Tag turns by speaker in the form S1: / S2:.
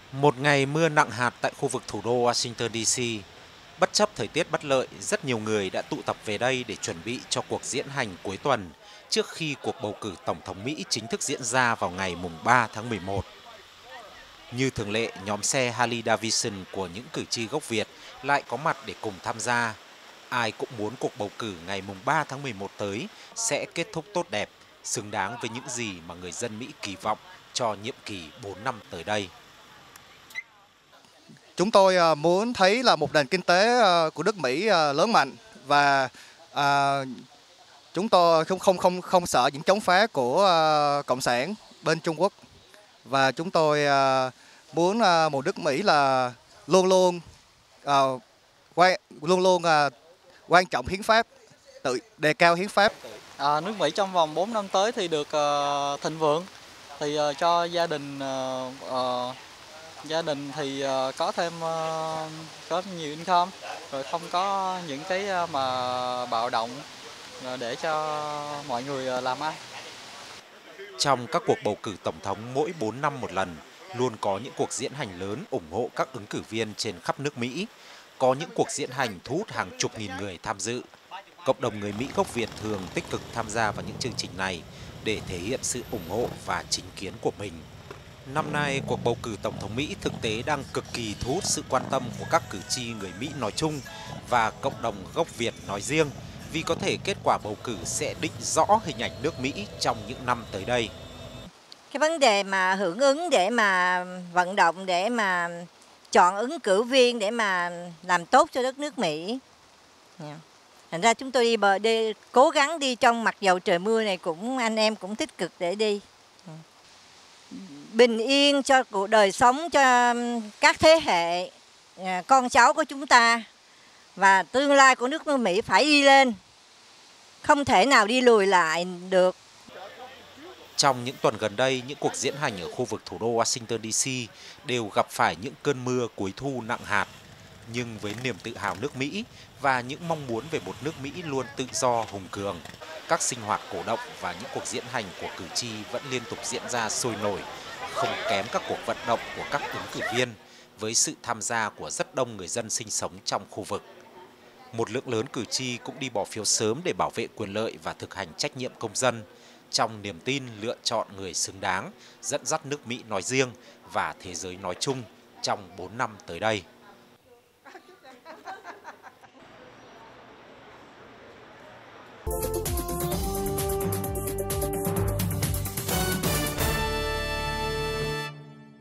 S1: Một ngày mưa nặng hạt tại khu vực thủ đô Washington DC. Bất chấp thời tiết bất lợi, rất nhiều người đã tụ tập về đây để chuẩn bị cho cuộc diễn hành cuối tuần trước khi cuộc bầu cử Tổng thống Mỹ chính thức diễn ra vào ngày mùng 3 tháng 11. Như thường lệ, nhóm xe Harley Davidson của những cử tri gốc Việt lại có mặt để cùng tham gia. Ai cũng muốn cuộc bầu cử ngày mùng 3 tháng 11 tới sẽ kết thúc tốt đẹp, xứng đáng với những gì mà người dân Mỹ kỳ vọng cho nhiệm kỳ 4 năm tới đây.
S2: Chúng tôi muốn thấy là một nền kinh tế của nước Mỹ lớn mạnh và à, chúng tôi không sợ những chống phá của cộng sản bên Trung Quốc, và chúng tôi muốn một nước Mỹ là luôn luôn à, luôn luôn quan trọng hiến pháp, tự đề cao hiến pháp.
S3: Nước Mỹ trong vòng 4 năm tới thì được thịnh vượng, thì cho gia đình thì có thêm có nhiều income, rồi không có những cái mà bạo động để cho mọi người làm ăn.
S1: Trong các cuộc bầu cử tổng thống mỗi 4 năm một lần, luôn có những cuộc diễn hành lớn ủng hộ các ứng cử viên trên khắp nước Mỹ. Có những cuộc diễn hành thu hút hàng chục nghìn người tham dự. Cộng đồng người Mỹ gốc Việt thường tích cực tham gia vào những chương trình này để thể hiện sự ủng hộ và chính kiến của mình. Năm nay, cuộc bầu cử Tổng thống Mỹ thực tế đang cực kỳ thu hút sự quan tâm của các cử tri người Mỹ nói chung và cộng đồng gốc Việt nói riêng, vì có thể kết quả bầu cử sẽ định rõ hình ảnh nước Mỹ trong những năm tới đây.
S4: Cái vấn đề mà hưởng ứng để mà vận động, để mà chọn ứng cử viên để mà làm tốt cho đất nước Mỹ. Thành ra chúng tôi đi cố gắng đi trong mặc dầu trời mưa này, cũng anh em cũng tích cực để đi. Bình yên cho cuộc đời sống cho các thế hệ con cháu của chúng ta, và tương lai của nước Mỹ phải đi lên, không thể nào đi lùi lại được.
S1: Trong những tuần gần đây, những cuộc diễn hành ở khu vực thủ đô Washington DC đều gặp phải những cơn mưa cuối thu nặng hạt. Nhưng với niềm tự hào nước Mỹ và những mong muốn về một nước Mỹ luôn tự do, hùng cường, các sinh hoạt cổ động và những cuộc diễn hành của cử tri vẫn liên tục diễn ra sôi nổi, không kém các cuộc vận động của các ứng cử viên, với sự tham gia của rất đông người dân sinh sống trong khu vực. Một lượng lớn cử tri cũng đi bỏ phiếu sớm để bảo vệ quyền lợi và thực hành trách nhiệm công dân, trong niềm tin lựa chọn người xứng đáng, dẫn dắt nước Mỹ nói riêng và thế giới nói chung trong 4 năm tới đây.